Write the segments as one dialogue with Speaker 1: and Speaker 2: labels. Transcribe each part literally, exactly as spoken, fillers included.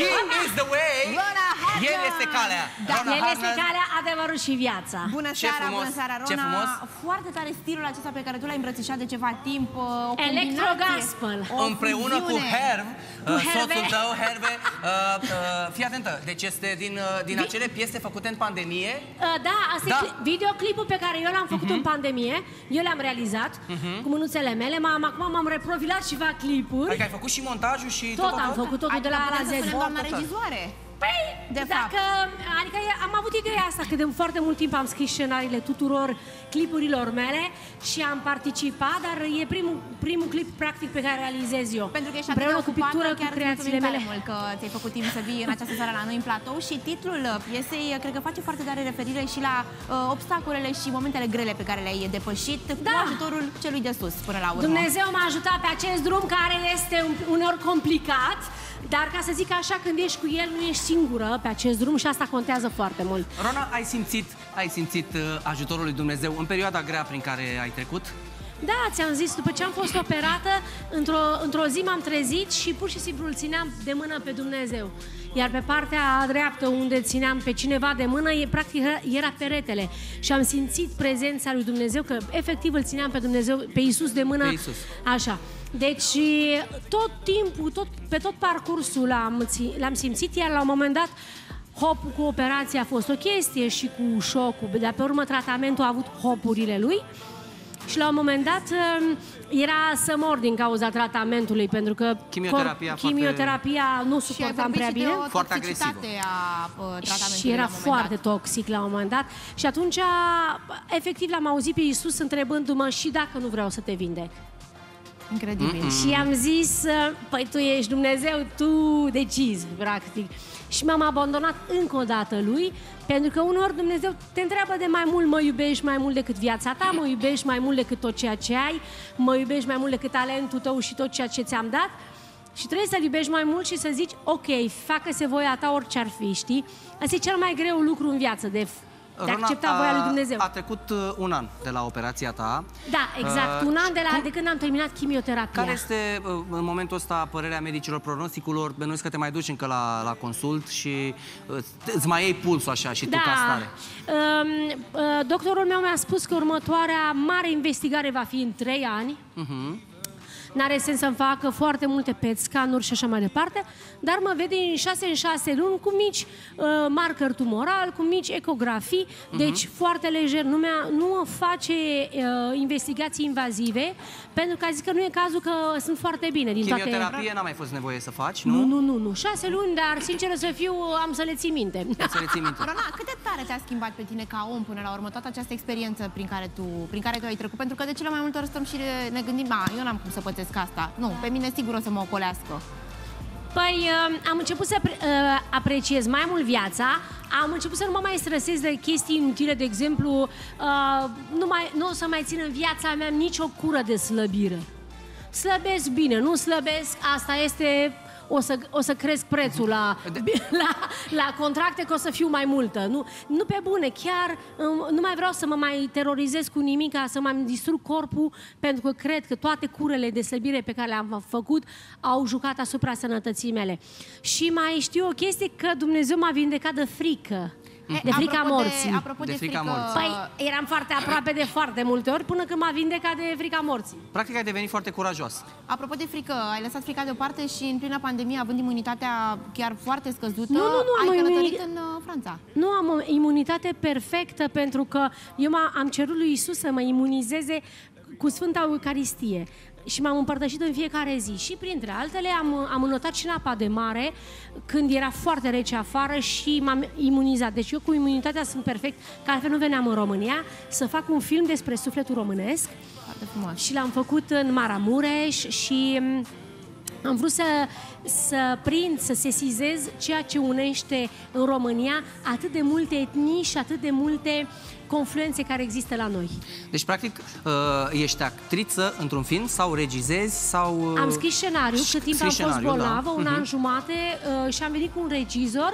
Speaker 1: He is the way. El este calea.
Speaker 2: Da, el este calea, adevărul și viața.
Speaker 3: Bună seara, bună seara, Rona.
Speaker 1: Ce frumos.
Speaker 3: Foarte tare stilul acesta pe care tu l-ai îmbrățișat de ceva timp. O
Speaker 2: Electro-gospel.
Speaker 1: Împreună cu Herve, soțul tău, Herve. Fii atentă, deci este din, din acele piese făcute în pandemie?
Speaker 2: Da, asta e videoclipul pe care eu l-am făcut în pandemie. Eu l-am realizat cu mânuțele mele. Acum m-am reprofilat și fac clipuri.
Speaker 1: Adică ai făcut și montajul și tot?
Speaker 2: Tot am făcut totul de la A la Z.
Speaker 3: Doamna regizoare.
Speaker 2: Păi, de dacă, adică am avut ideea asta, că de foarte mult timp am scris scenariile tuturor clipurilor mele și am participat, dar e primul, primul clip practic pe care realizez eu.
Speaker 3: Pentru că ești atât de ocupată,
Speaker 2: pictură,
Speaker 3: chiar
Speaker 2: cu creațiile mele.
Speaker 3: mult că ți-ai făcut timp să vii în această seară la noi în platou și titlul piesei cred că face foarte tare referire și la uh, obstacolele și momentele grele pe care le-ai depășit da. cu ajutorul celui de sus până la urmă.
Speaker 2: Dumnezeu m-a ajutat pe acest drum care este uneori complicat. Dar ca să zic așa, când ești cu el, nu ești singură pe acest drum și asta contează foarte mult.
Speaker 1: Rona, ai simțit, ai simțit uh, ajutorul lui Dumnezeu în perioada grea prin care ai trecut?
Speaker 2: Da, ți-am zis, după ce am fost operată, într-o într-o zi m-am trezit și pur și simplu îl țineam de mână pe Dumnezeu. Iar pe partea dreaptă, unde țineam pe cineva de mână, e, practic era peretele. Și am simțit prezența lui Dumnezeu, că efectiv îl țineam pe Dumnezeu, pe Iisus de mână.
Speaker 1: Pe Iisus.
Speaker 2: Așa. Deci tot timpul, tot, pe tot parcursul l-am simțit, iar la un moment dat hopul cu operația a fost o chestie și cu șocul, dar pe urmă tratamentul a avut hopurile lui și la un moment dat era să mor din cauza tratamentului, pentru că
Speaker 1: chimioterapia,
Speaker 2: chimioterapia
Speaker 1: foarte...
Speaker 2: nu suportam prea bine.
Speaker 1: Foarte agresivă.
Speaker 2: Și era foarte toxic la un moment dat. Și atunci, efectiv, l-am auzit pe Iisus întrebându-mă și dacă nu vreau să te vindec.
Speaker 3: Incredibil.
Speaker 2: Mm -mm. Și am zis, păi tu ești Dumnezeu, tu decizi, practic. Și m-am abandonat încă o dată lui, pentru că uneori Dumnezeu te întreabă de mai mult, mă iubești mai mult decât viața ta, mă iubești mai mult decât tot ceea ce ai, mă iubești mai mult decât talentul tău și tot ceea ce ți-am dat. Și trebuie să-L iubești mai mult și să zici, ok, facă-se voia ta orice ar fi, știi? Asta e cel mai greu lucru în viață, de de a accepta voia lui Dumnezeu.
Speaker 1: A trecut uh, un an de la operația ta.
Speaker 2: Da, exact. Uh, un an de, la, cum, de când am terminat chimioterapia.
Speaker 1: Care este uh, în momentul ăsta părerea medicilor, pronosticul? Bănuiesc că te mai duci încă la, la consult și uh, îți mai iei pulsul așa și
Speaker 2: da.
Speaker 1: tu ca stare.
Speaker 2: Uh, uh, doctorul meu mi-a spus că următoarea mare investigare va fi în trei ani. Uh-huh. N-are sens să-mi facă foarte multe P E T scanuri și așa mai departe, dar mă vede în șase în șase luni cu mici uh, marcări tumoral, cu mici ecografii, uh-huh. deci foarte lejer. Nu, nu face uh, investigații invazive, pentru că a zis că nu e cazul, că sunt foarte bine. Din
Speaker 1: chimioterapie
Speaker 2: toate...
Speaker 1: n-a mai fost nevoie să faci, nu?
Speaker 2: Nu, nu, nu, nu. Șase luni, dar sincer să fiu, am să le țin minte.
Speaker 1: Să le țin minte.
Speaker 3: Rona, cât de tare te-a schimbat pe tine ca om până la urmă toată această experiență prin care tu, prin care tu ai trecut? Pentru că de cele mai multe ori stăm și ne gândim, a, eu n-am cum să pățesc asta. Nu, pe mine sigur o să mă ocolească.
Speaker 2: Păi, am început să apreciez mai mult viața, am început să nu mă mai stresez de chestii inutile, de exemplu, nu, mai, nu o să mai țin în viața mea nicio cură de slăbire. Slăbesc bine, nu slăbesc, asta este... O să, o să cresc prețul la, la, la contracte, că o să fiu mai multă. Nu, nu pe bune, chiar nu mai vreau să mă mai terorizez cu nimic, să mai distrug corpul, pentru că cred că toate curele de slăbire pe care le-am făcut au jucat asupra sănătății mele. Și mai știu o chestie, că Dumnezeu m-a vindecat de frică. De frica
Speaker 3: apropo
Speaker 2: morții.
Speaker 3: De, apropo de, de frica morții.
Speaker 2: Păi, eram foarte aproape de foarte multe ori, până când m-a vindecat de frica morții.
Speaker 1: Practic ai devenit foarte curajoasă.
Speaker 3: Apropo de frică, ai lăsat frica deoparte și în plină pandemie, având imunitatea chiar foarte scăzută,
Speaker 2: nu, nu, nu,
Speaker 3: ai călătorit
Speaker 2: imuni...
Speaker 3: în uh, Franța.
Speaker 2: Nu, am o imunitate perfectă, pentru că eu am cerut lui Iisus să mă imunizeze cu Sfânta Eucaristie. Și m-am împărtășit în fiecare zi. Și printre altele am, am înotat și în apa de mare, când era foarte rece afară, și m-am imunizat. Deci eu cu imunitatea sunt perfect, că altfel nu veneam în România să fac un film despre sufletul românesc.
Speaker 3: Foarte frumos.
Speaker 2: Și l-am făcut în Maramureș și am vrut să, să prind, să sesizez ceea ce unește în România atât de multe etnii și atât de multe confluențe care există la noi.
Speaker 1: Deci, practic, ești actriță într-un film sau regizezi sau...
Speaker 2: Am scris scenariu, cât timp am fost bolnavă, un an jumate, și am venit cu un regizor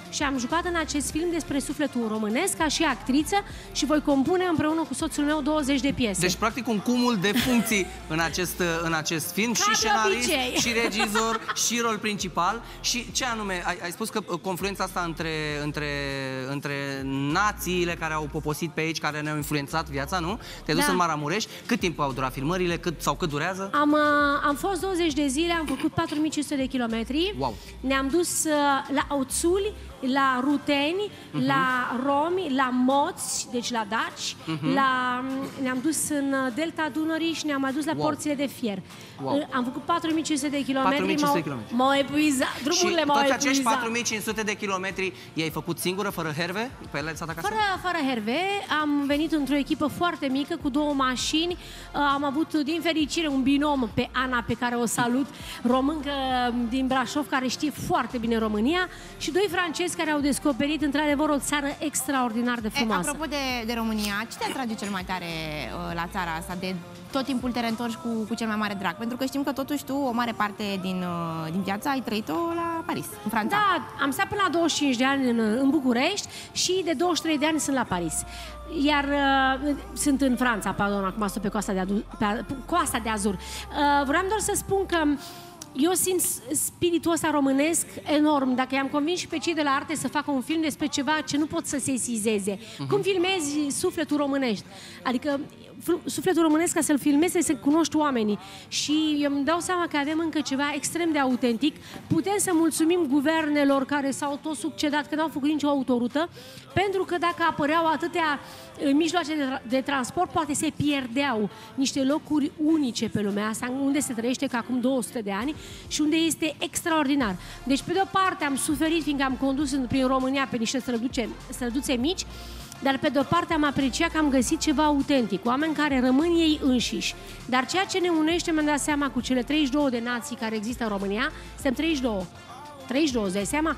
Speaker 2: și am jucat în acest film despre sufletul românesc ca și actriță și voi compune împreună cu soțul meu douăzeci de piese.
Speaker 1: Deci, practic, un cumul de funcții în acest, în acest film, ca și scenarist, și regizor, și rol principal. Și ce anume, ai, ai spus că confluența asta între, între, între națiile care au poposit pe aici, care ne-au influențat viața, nu? Te-ai dus
Speaker 2: Da.
Speaker 1: în Maramureș. Cât timp au durat filmările? Cât, sau cât durează?
Speaker 2: Am, uh, am fost douăzeci de zile, am făcut patru mii cinci sute de kilometri.
Speaker 1: Wow.
Speaker 2: Ne-am dus uh, la Oțuli, la Ruteni,
Speaker 1: uh-huh.
Speaker 2: la Romi, la Moți, deci la Daci, uh-huh. la, ne-am dus în Delta Dunării și ne-am adus la
Speaker 1: Wow.
Speaker 2: Porțile de Fier.
Speaker 1: Wow.
Speaker 2: Uh, Am făcut patru mii cinci sute de kilometri.
Speaker 1: patru mii cinci sute de kilometri.
Speaker 2: M-au epuizat, drumurile m-au
Speaker 1: Și toți
Speaker 2: epuizat.
Speaker 1: acești patru mii cinci sute de kilometri i-ai făcut singură, fără Herve? Pe ele stat acasă?
Speaker 2: Fără, fără Herve, am venit într-o echipă foarte mică, cu două mașini. Am avut, din fericire, un binom pe Ana, pe care o salut, româncă din Brașov, care știe foarte bine România, și doi francezi care au descoperit, într-adevăr, o țară extraordinar de frumoasă.
Speaker 3: E, apropo de, de România, ce te atrage cel mai tare uh, la țara asta? De tot timpul te reîntorci cu, cu cel mai mare drag? Pentru că știm că totuși tu, o mare parte din, uh, din viața, ai trăit-o la Paris, în Franța.
Speaker 2: Da, am stat până la douăzeci și cinci de ani în, în București și de douăzeci și trei de ani sunt la Paris. Iar uh, sunt în Franța, pardon, acum sunt pe Coasta de, Adu pe Coasta de Azur. Uh, vreau doar să spun că eu simt spiritul ăsta românesc enorm. Dacă i-am convins și pe cei de la arte să facă un film despre ceva ce nu pot să se sesizeze. Uh-huh. Cum filmezi sufletul românești? Adică sufletul românesc, ca să-l filmezi, să cunoști oamenii. Și eu îmi dau seama că avem încă ceva extrem de autentic. Putem să mulțumim guvernelor care s-au tot succedat, că n-au făcut nicio autorută, pentru că dacă apăreau atâtea mijloace de, de transport, poate se pierdeau niște locuri unice pe lumea asta, unde se trăiește ca acum două sute de ani și unde este extraordinar. Deci, pe de o parte, am suferit, fiindcă am condus în, prin România pe niște străduțe, străduțe mici, dar pe de o parte am apreciat că am găsit ceva autentic, oameni care rămân ei înșiși. Dar ceea ce ne unește, mi-am dat seama, cu cele treizeci și două de nații care există în România, suntem treizeci și doi, treizeci și doi, îți dai seama,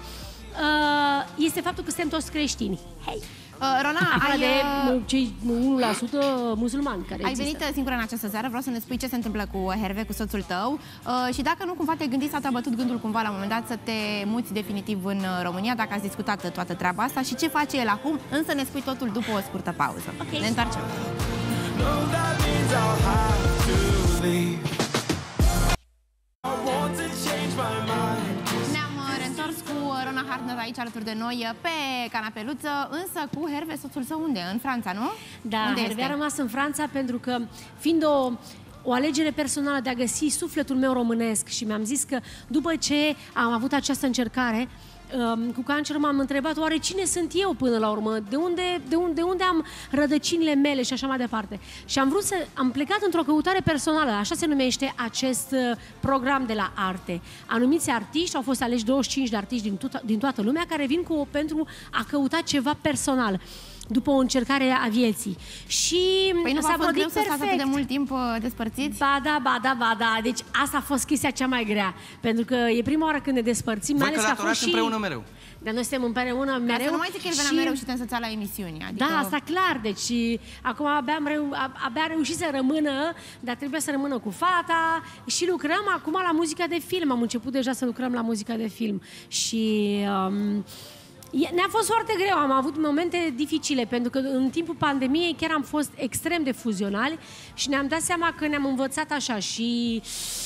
Speaker 2: este faptul că suntem toți creștini. Hei!
Speaker 3: Uh, Rona,
Speaker 2: ai,
Speaker 3: ai,
Speaker 2: de cei unu la sută musulmani care
Speaker 3: ai
Speaker 2: există.
Speaker 3: venit singură în această seară, vreau să ne spui ce se întâmplă cu Herve, cu soțul tău, uh, și dacă nu cumva te-ai gândit sau te-a bătut gândul cumva la un moment dat să te muți definitiv în România, dacă ați discutat toată treaba asta și ce face el acum, însă ne spui totul după o scurtă pauză. Okay. Ne întoarcem. Rona Hartner aici alături de noi pe canapeluță, însă cu Herve, soțul său, unde? În Franța, nu?
Speaker 2: Da,
Speaker 3: unde
Speaker 2: Herve
Speaker 3: este?
Speaker 2: a rămas în Franța pentru că, fiind o, o alegere personală de a găsi sufletul meu românesc, și mi-am zis că după ce am avut această încercare cu cancer, m-am întrebat oare cine sunt eu până la urmă, de unde, de unde, de unde am rădăcinile mele și așa mai departe. Și am vrut să, am plecat într-o căutare personală, așa se numește acest program de la arte. Anumiți artiști, au fost aleși douăzeci și cinci de artiști din, to din toată lumea, care vin cu, pentru a căuta ceva personal după o încercare a vieții. Și
Speaker 3: păi nu
Speaker 2: s-a
Speaker 3: fost greu
Speaker 2: perfect.
Speaker 3: să stați atât de mult timp despărțiți?
Speaker 2: Ba da, ba da, ba da. Deci asta a fost chestia cea mai grea. Pentru că e prima oară când ne despărțim.
Speaker 1: Voi
Speaker 2: mai ales că a fost și...
Speaker 1: împreună mereu.
Speaker 2: Dar noi suntem împreună mereu.
Speaker 3: Asta nu mai zic că el venea și... mereu și te însoțea la emisiuni. Adică...
Speaker 2: Da, asta clar. Deci acum abia am, reu... abia am reușit să rămână, dar trebuia să rămână cu fata. Și lucrăm acum la muzica de film. Am început deja să lucrăm la muzica de film. Și... Um... ne-a fost foarte greu, am avut momente dificile, pentru că în timpul pandemiei chiar am fost extrem de fuzionali și ne-am dat seama că ne-am învățat așa și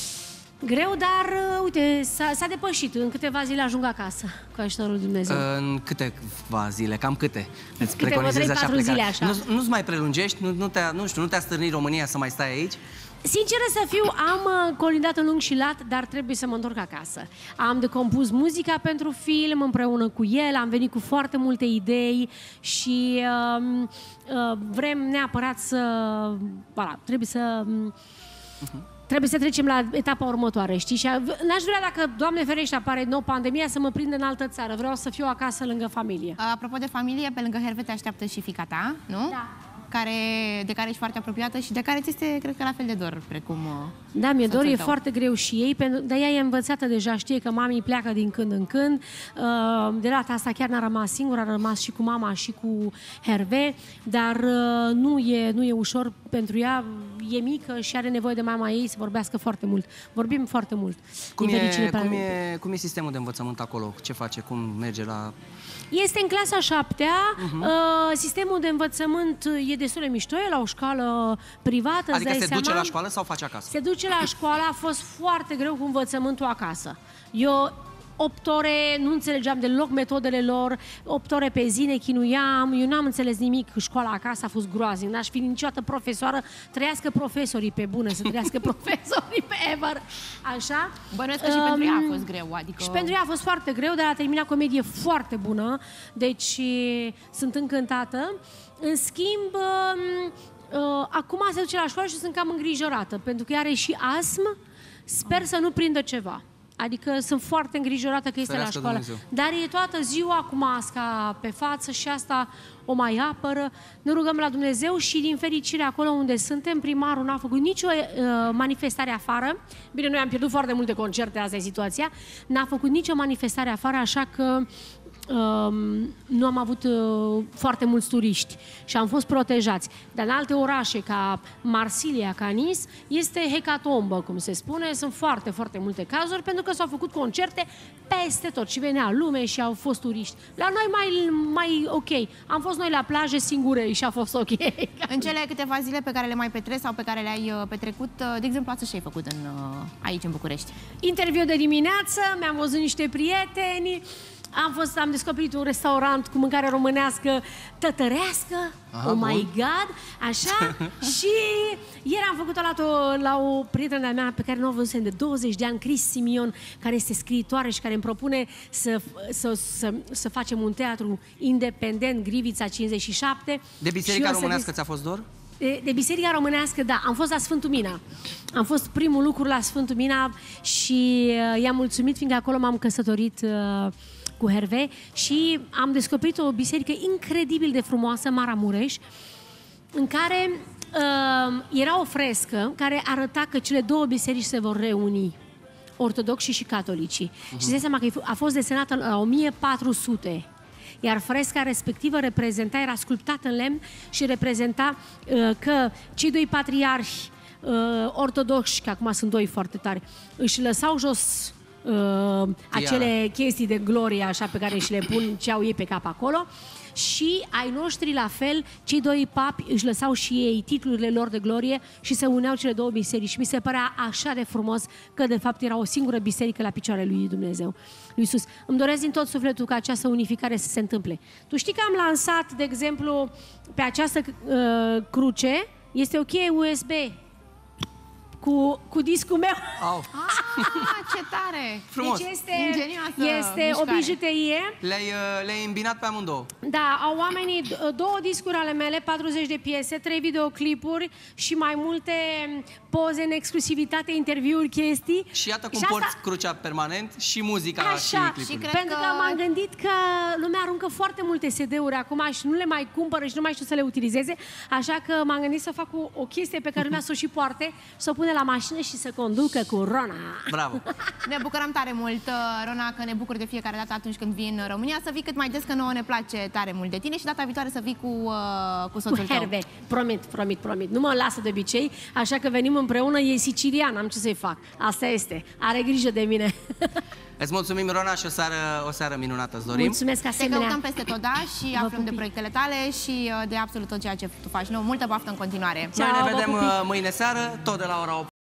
Speaker 2: greu, dar uite, s-a depășit. În câteva zile ajung acasă, cu ajutorul Dumnezeu.
Speaker 1: În câteva zile, cam câte? Îți
Speaker 2: câte trei patru zile așa.
Speaker 1: Nu, nu-ți mai prelungești? Nu, nu te-a nu știu, nu te stârnit România să mai stai aici?
Speaker 2: Sinceră să fiu, am colindat în lung și lat, dar trebuie să mă întorc acasă. Am de compus muzica pentru film împreună cu el, am venit cu foarte multe idei și uh, uh, vrem neapărat să... Voilà, trebuie să... Uh-huh. Trebuie să trecem la etapa următoare, știi? Și n-aș vrea, dacă, Doamne ferește, apare nou pandemia, să mă prind în altă țară. Vreau să fiu acasă lângă familie.
Speaker 3: Apropo de familie, pe lângă Herve te așteaptă și fiica ta, nu?
Speaker 2: Da.
Speaker 3: Care, de care ești foarte apropiată și de care ți este, cred că, la fel de dor, precum...
Speaker 2: Da, mi-e dor, e foarte greu și ei, pentru, dar ea e învățată deja, știe că mami pleacă din când în când. De data asta chiar n-a rămas singură, a rămas și cu mama și cu Herve, dar nu e, nu e ușor pentru ea. e mică și are nevoie de mama ei să vorbească foarte mult. Vorbim foarte mult.
Speaker 1: Cum e, cum, e, cum e sistemul de învățământ acolo? Ce face? Cum merge la...
Speaker 2: Este în clasa a șaptea, uh-huh. uh, sistemul de învățământ e destul de mișto, e la o școală privată.
Speaker 1: Adică se
Speaker 2: seama,
Speaker 1: duce la școală sau face acasă?
Speaker 2: Se duce la școală, a fost foarte greu cu învățământul acasă. Eu opt ore, nu înțelegeam deloc metodele lor, opt ore pe zi ne chinuiam, eu n-am înțeles nimic, școala acasă a fost groaznic, n-aș fi niciodată profesoară, trăiască profesorii pe bune, să trăiască profesorii pe ever, așa.
Speaker 3: Bănuiesc că și um, pentru ea a fost greu, adică...
Speaker 2: Și pentru ea a fost foarte greu, dar a terminat comedie foarte bună, deci sunt încântată. În schimb, uh, uh, acum se duce la școală și sunt cam îngrijorată, pentru că are și astm, sper să nu prindă ceva. Adică sunt foarte îngrijorată că este Ferească la școală. Dumnezeu. Dar e toată ziua cu masca pe față și asta o mai apără. Ne rugăm la Dumnezeu și din fericire acolo unde suntem, primarul n-a făcut nicio uh, manifestare afară. Bine, noi am pierdut foarte multe concerte, asta e situația. N-a făcut nicio manifestare afară, așa că Um, nu am avut uh, foarte mulți turiști și am fost protejați. Dar în alte orașe, ca Marsilia, ca Nice, este hecatombă, cum se spune. Sunt foarte, foarte multe cazuri, pentru că s-au făcut concerte peste tot și venea lume și au fost turiști. La noi mai, mai ok. Am fost noi la plajă singure și a fost ok.
Speaker 3: În cele câteva zile pe care le mai petreci sau pe care le-ai petrecut, de exemplu, asta ce ai făcut în, aici, în București?
Speaker 2: Interviu de dimineață, mi-am văzut niște prieteni. Am fost, am descoperit un restaurant cu mâncare românească tătărească. Aha, oh my God! Așa. Și ieri am făcut-o la, o, la o prietenă mea pe care nu o văzusem de douăzeci de ani, Cris Simion, care este scriitoare și care îmi propune să, să, să, să facem un teatru independent, Grivița cincizeci și șapte.
Speaker 1: De Biserica Românească ți-a fost dor?
Speaker 2: De, de Biserica Românească, da. Am fost la Sfântul Mina. Am fost primul lucru la Sfântul Mina și uh, i-am mulțumit, fiindcă acolo m-am căsătorit uh, cu Hervé și am descoperit o biserică incredibil de frumoasă, Maramureș, în care uh, era o frescă care arăta că cele două biserici se vor reuni, ortodoxi și catolicii. Uh-huh. Și îți dai seama că a fost desenată la o mie patru sute. Iar fresca respectivă reprezenta, era sculptată în lemn și reprezenta uh, că cei doi patriarhi uh, ortodoxi, că acum sunt doi foarte tari, își lăsau jos uh, acele chestii de glorie așa pe care și le pun, ce au ei pe cap acolo, și ai noștri la fel, cei doi papi își lăsau și ei titlurile lor de glorie și se uneau cele două biserici. Și mi se părea așa de frumos că de fapt era o singură biserică la picioarele lui Dumnezeu, lui Iisus. Îmi doresc din tot sufletul ca această unificare să se întâmple. Tu știi că am lansat, de exemplu, pe această uh, cruce, este o cheie U S B cu, cu discul meu.
Speaker 1: Au.
Speaker 3: Ah, ce tare!
Speaker 1: Frumos.
Speaker 2: Deci este,
Speaker 3: ingenioasă
Speaker 2: este o bijuterie.
Speaker 1: Le-ai le-ai îmbinat pe amândouă.
Speaker 2: Da, au oamenii două discuri ale mele, patruzeci de piese, trei videoclipuri și mai multe poze în exclusivitate, interviuri, chestii.
Speaker 1: Și iată cum
Speaker 2: și
Speaker 1: porți
Speaker 2: asta...
Speaker 1: crucea permanent și muzica
Speaker 2: Așa,
Speaker 1: și clipul.
Speaker 2: Și pentru că, că m-am gândit că lumea aruncă foarte multe C D-uri acum și nu le mai cumpără și nu mai știu să le utilizeze, așa că m-am gândit să fac o, o chestie pe care lumea să o și poarte, să o pune la mașină și să conducă cu Rona.
Speaker 1: Bravo!
Speaker 3: Ne bucurăm tare mult, Rona, că ne bucuri de fiecare dată atunci când vii în România, să vii cât mai des, că nouă ne place tare mult de tine și data viitoare să vii cu, uh, cu soțul
Speaker 2: cu Hervé.
Speaker 3: tău.
Speaker 2: Promit, promit, promit. Nu mă lasă de obicei, așa că venim împreună, e sicilian, am ce să-i fac. Asta este. Are grijă de mine.
Speaker 1: Îți mulțumim, Rona, și o seară, o seară minunată îți dorim.
Speaker 2: Mulțumesc, asemenea.
Speaker 3: Te căutăm peste tot, da, și
Speaker 2: Vă
Speaker 3: aflăm
Speaker 2: pupi.
Speaker 3: de proiectele tale și de absolut tot ceea ce tu faci. Nu, multă baftă în continuare.
Speaker 1: Noi
Speaker 2: Ciao,
Speaker 1: ne vedem
Speaker 2: vă pupi.
Speaker 1: mâine seară, tot de la ora opt.